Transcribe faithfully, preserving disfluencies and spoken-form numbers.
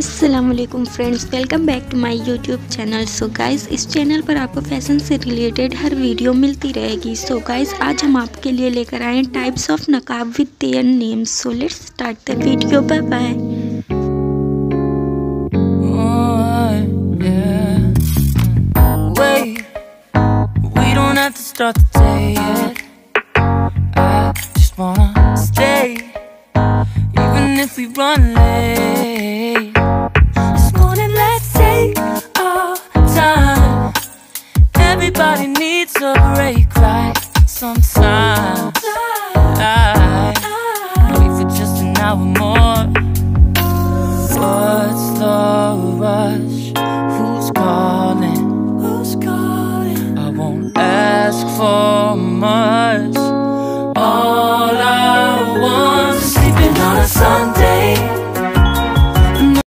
अस्सलाम वालेकुम friends, welcome back to my YouTube channel. So guys, इस चैनल पर आपको फैशन से रिलेटेड हर वीडियो मिलती रहेगी। सो गाइस, आज हम आपके लिए लेकर आए हैं टाइप्स ऑफ नकाब with their names. So let's start the video. Bye bye.